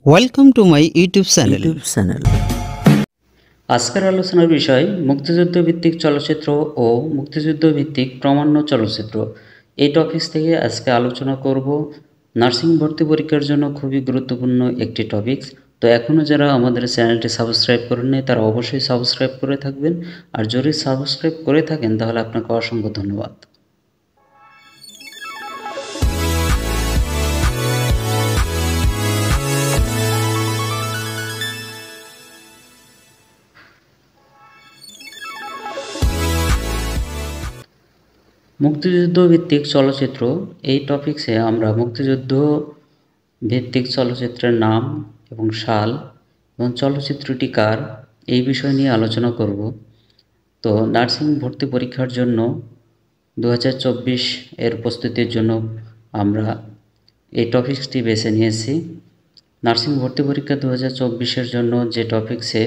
Welcome to my YouTube channel. আজকের আলোচনার বিষয় মুক্তিযুদ্ধ ভিত্তিক চলচ্চিত্র ও মুক্তিযুদ্ধ ভিত্তিক প্রামাণ্য চলচ্চিত্র। এই টপিকস থেকে আজকে আলোচনা করব নার্সিং ভর্তি পরীক্ষার জন্য খুবই গুরুত্বপূর্ণ একটি টপিকস। তো এখনও যারা আমাদের চ্যানেলটি সাবস্ক্রাইব করেননি তারা অবশ্যই সাবস্ক্রাইব করে থাকবেন, আর যদি সাবস্ক্রাইব করে থাকেন তাহলে আপনাকে অসংখ্য ধন্যবাদ। মুক্তিযুদ্ধ ভিত্তিক চলচ্চিত্র, এই টপিকসে আমরা মুক্তিযুদ্ধ ভিত্তিক চলচ্চিত্রের নাম এবং সাল এবং চলচ্চিত্রটি কার, এই বিষয় নিয়ে আলোচনা করব। তো নার্সিং ভর্তি পরীক্ষার জন্য 2024 এর প্রস্তুতির জন্য আমরা এই টপিকসটি বেছে নিয়েছি। নার্সিং ভর্তি পরীক্ষা 2024-এর জন্য যে টপিকসে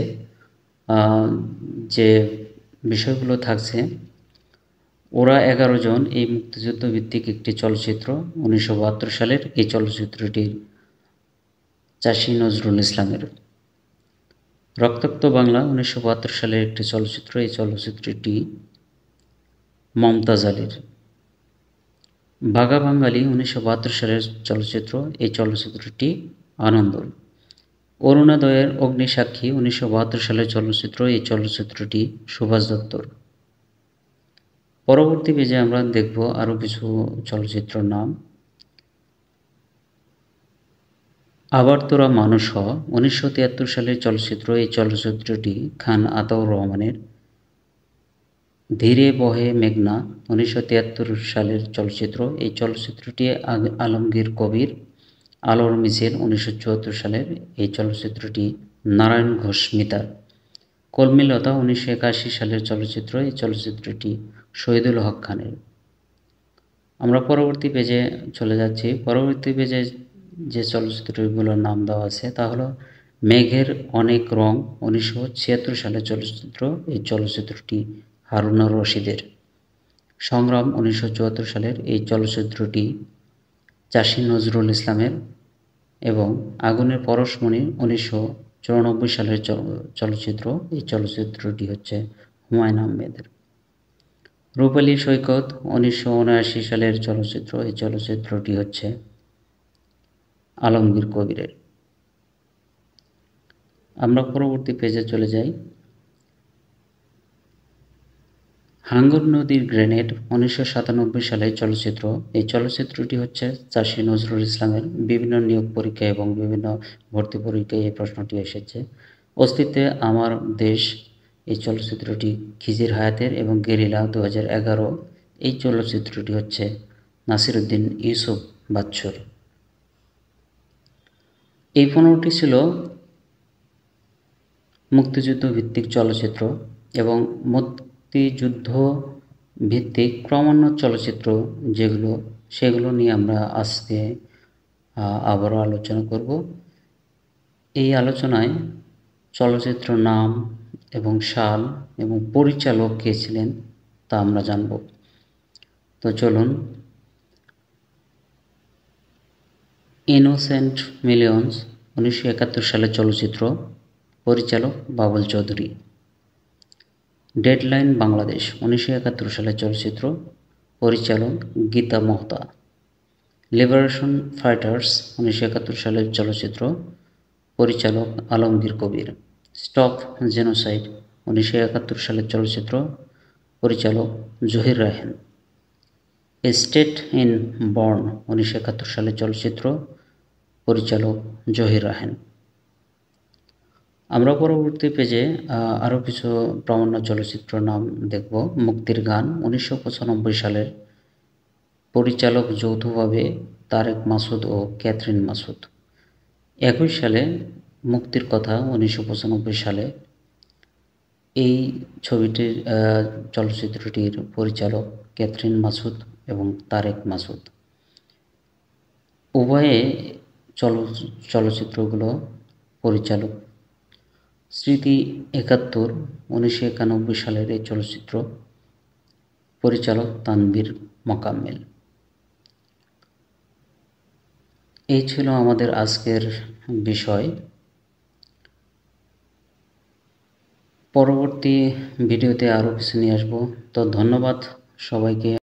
যে বিষয়গুলো থাকছে, ওরা 11 জন এই মুক্তিযুদ্ধ ভিত্তিক একটি চলচ্চিত্র 1972 সালের। এই চলচ্চিত্রটি চাষী নজরুল ইসলামের। রক্তাক্ত বাংলা 1972 সালের একটি চলচ্চিত্র, এই চলচ্চিত্রটি মমতাজ আলীর। বাঘা বাঙালি 1972 সালের চলচ্চিত্র, এই চলচ্চিত্রটি আনন্দর। অরুণোদয়ের অগ্নিসাক্ষী 1972 সালের চলচ্চিত্র, এই চলচ্চিত্রটি সুভাষ দত্তর। পরবর্তী পেজে আমরা দেখব আরও কিছু চলচ্চিত্রের নাম। আবার তোরা মানুষ হ 1973 সালের চলচ্চিত্র, এই চলচ্চিত্রটি খান আতাউর রহমানের। ধীরে বহে মেঘনা 1973 সালের চলচ্চিত্র, এই চলচ্চিত্রটি আলমগীর কবির। আলোর মিছিল 1974 সালের, এই চলচ্চিত্রটি নারায়ণ ঘোষ মিতার। কলমিলতা 1981 সালের চলচ্চিত্র, এই চলচ্চিত্রটি শহীদুল হক খানের। আমরা পরবর্তী পেজে চলে যাচ্ছি। পরবর্তী পেজে যে চলচ্চিত্রগুলোর নাম দেওয়া আছে তা হলো মেঘের অনেক রং 1976 সালের চলচ্চিত্র, এই চলচ্চিত্রটি হারুনুর রশিদের। সংগ্রাম 1974 সালের, এই চলচ্চিত্রটি চাষী নজরুল ইসলামের। এবং আগুনের পরশমণি 1994 সালের চলচ্চিত্র, এই চলচ্চিত্রটি হচ্ছে হুমায়ুন আহমেদের। রূপালী সৈকত 1979 সালের চলচ্চিত্র, এই চলচ্চিত্রটি হচ্ছে আলমগীর কবিরের। আমরা পরবর্তী পেজে চলে যাই। হাঙ্গর নদীর গ্রেনেড 1997 সালের চলচ্চিত্র, এই চলচ্চিত্রটি হচ্ছে চাষী নজরুল ইসলামের। বিভিন্ন নিয়োগ পরীক্ষা এবং বিভিন্ন ভর্তি পরীক্ষায় এই প্রশ্নটি এসেছে। অস্তিত্বে আমার দেশ, এই চলচ্চিত্রটি খিজির হায়াতের। এবং গেরিলা 2011, এই চলচ্চিত্রটি হচ্ছে নাসিরুদ্দিন ইউসুফ বাচ্চুর। এই 15টি ছিল মুক্তিযুদ্ধ ভিত্তিক চলচ্চিত্র এবং মুক্তিযুদ্ধ ভিত্তিক প্রামাণ্য চলচ্চিত্র যেগুলো, সেগুলো নিয়ে আমরা আজকে আবারও আলোচনা করব। এই আলোচনায় চলচ্চিত্র নাম এবং সাল এবং পরিচালক কে ছিলেন তা আমরা জানব। তো চলুন। ইনোসেন্ট মিলিয়ন্স 1971 সালের চলচ্চিত্র, পরিচালক বাবুল চৌধুরী। ডেডলাইন বাংলাদেশ 1971 সালের চলচ্চিত্র, পরিচালক গীতা মোহতা। লিবারেশন ফাইটার্স 1971 সালের চলচ্চিত্র, পরিচালক আলমগীর কবির। স্টপ জেনোসাইড 1971 সালের চলচ্চিত্র, পরিচালক Zahir Raihan. A state is born 1971 সালের চলচ্চিত্র, পরিচালক জহির রায়হান। আমরা পরবর্তী পেজে আরও কিছু প্রামাণ্য চলচ্চিত্র নাম দেখব। মুক্তির গান 1995 সালের, পরিচালক যৌথভাবে তারেক মাসুদ ও ক্যাথরিন মাসুদ। 21 সালে মুক্তির কথা 1995 সালে, এই ছবিটির চলচ্চিত্রটির পরিচালক ক্যাথরিন মাসুদ এবং তারেক মাসুদ। উভয়ে চলচ্চিত্রগুলো পরিচালক। স্মৃতি 71 1991 সালের এই চলচ্চিত্র, পরিচালক তানভীর মোকাম্মেল। এই ছিল আমাদের আজকের বিষয়। পরবর্তী ভিডিওতে আরও কিছু নিয়ে আসবো। তো ধন্যবাদ সবাইকে।